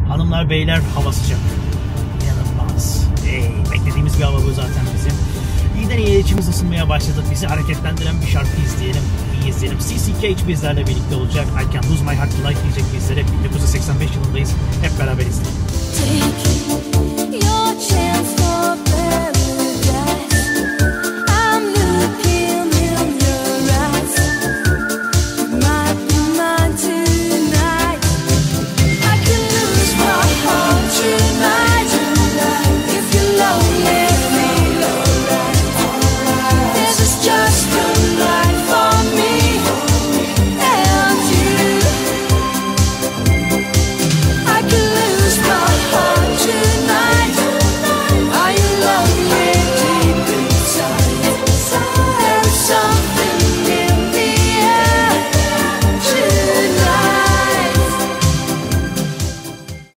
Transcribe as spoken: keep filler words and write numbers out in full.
Hanımlar beyler, hava sıcak. İnanılmaz. Hey, beklediğimiz bir hava bu zaten bizim. İyiden iyiye içimiz ısınmaya başladı. Bizi hareketlendiren bir şarkı izleyelim. İyi izleyelim. C C Cage bizlerle birlikte olacak. I Can't Lose My Heart to Life diyecek bizlere. bin dokuz yüz seksen beş yılındayız. Hep beraber izleyelim.